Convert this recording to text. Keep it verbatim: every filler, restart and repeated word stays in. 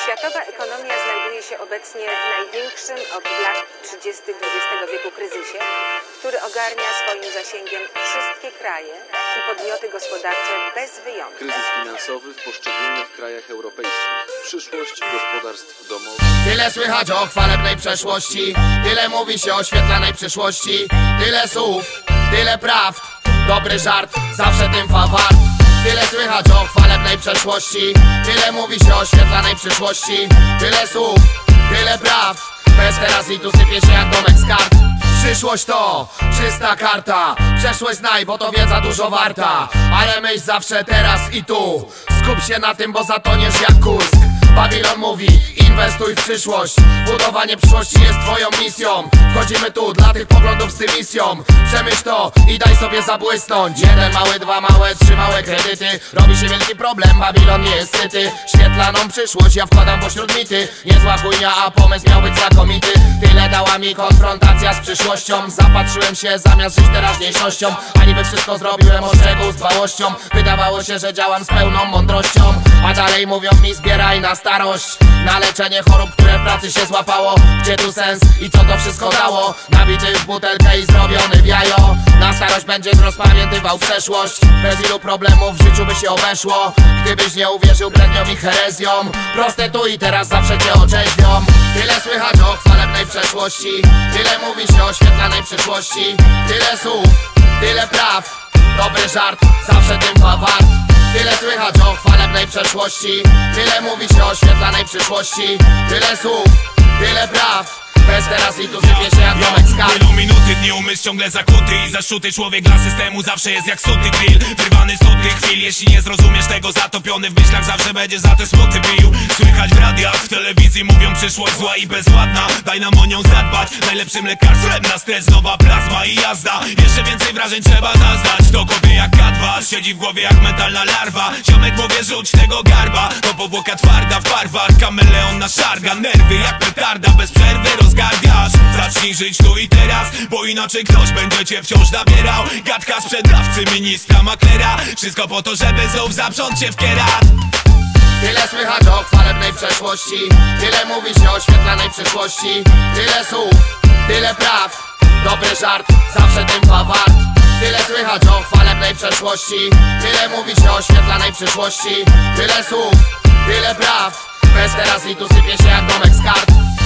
Światowa ekonomia znajduje się obecnie w największym od lat trzydziestych dwudziestego wieku kryzysie, który ogarnia swoim zasięgiem wszystkie kraje i podmioty gospodarcze bez wyjątku. Kryzys finansowy w poszczególnych krajach europejskich. Przyszłość gospodarstw domowych. Tyle słychać o chwalebnej przeszłości, tyle mówi się o świetlanej przyszłości, tyle słów, tyle prawd, dobry żart, zawsze tym fawart. Tyle słychać o chwalebnej przeszłości, tyle mówi się o świetlanej przyszłości, tyle słów, tyle prawd, bez teraz i tu sypie się jak domek z kart. Przyszłość to czysta karta, przeszłość znaj, bo to wiedza dużo warta. Ale myśl zawsze teraz i tu, skup się na tym, bo zatoniesz jak kursk. Babilon mówi, inwestuj w przyszłość, budowanie przyszłości jest twoją misją. Wchodzimy tu dla tych poglądów z tym misją. Przemyśl to i daj sobie zabłysnąć. Jeden mały, dwa małe, trzy małe kredyty. Robi się wielki problem, Babilon nie jest syty. Świetlaną przyszłość ja wkładam pośród mity. Niezła chujnia, a pomysł miał być znakomity. Tyle dała mi konfrontacja z przyszłością. Zapatrzyłem się zamiast żyć teraźniejszością. A niby wszystko zrobiłem od czego z dbałością. Wydawało się, że działam z pełną mądrością. A dalej mówią mi zbieraj na starość, na leczenie chorób, które w pracy się złapało. Gdzie tu sens i co to wszystko dało? Nabity w butelkę i zrobiony w jajo. Na starość będziesz rozpamiętywał przeszłość. Bez ilu problemów w życiu by się obeszło, gdybyś nie uwierzył bredniom i herezjom. Proste tu i teraz zawsze cię orzeźwią. Tyle słychać o chwalebnej przeszłości, tyle mówi się o świetlanej przyszłości, tyle słów, tyle praw, dobry żart, zawsze tym fawart. Tyle słychać o chwalebnej przeszłości, tyle mówi się o świetlanej przyszłości, tyle słów, tyle praw, bez teraz i tu sypie się jak domek z kart. Płyną minuty, dni umysł ciągle zakuty i zaszuty. Człowiek dla systemu zawsze jest jak suty grill, wyrwany z nutnych chwil. Jeśli nie zrozumiesz tego, zatopiony w myślach zawsze będzie za te smuty bił. Słychać w radiach, w telewizji mówią przyszłość zła i bezładna. Daj nam o nią zadbać, najlepszym lekarstwem na stres nowa plazma i jazda. Jeszcze więcej wrażeń trzeba zaznać, to kopie jak K dwa, siedzi w głowie jak mentalna larwa. Ziomek mówię rzuć tego garba, to powłoka twarda w barwach, kameleon na szarga. Nerwy jak petarda, bez przerwy rozgardiasz. Zacznij żyć tu i teraz, bo inaczej ktoś będzie cię wciąż nabierał. Gadka sprzedawcy, ministra, maklera, wszystko po to, żeby znów zaprząc się w kierat. Tyle słychać o chwalebnej przeszłości, tyle mówi się o świetlanej przyszłości, tyle słów, tyle praw, dobry żart, zawsze tym fawart. Tyle słychać o chwalebnej przeszłości, tyle mówi się o świetlanej przyszłości, tyle słów, tyle praw, bez teraz i tu sypie się jak domek z kart.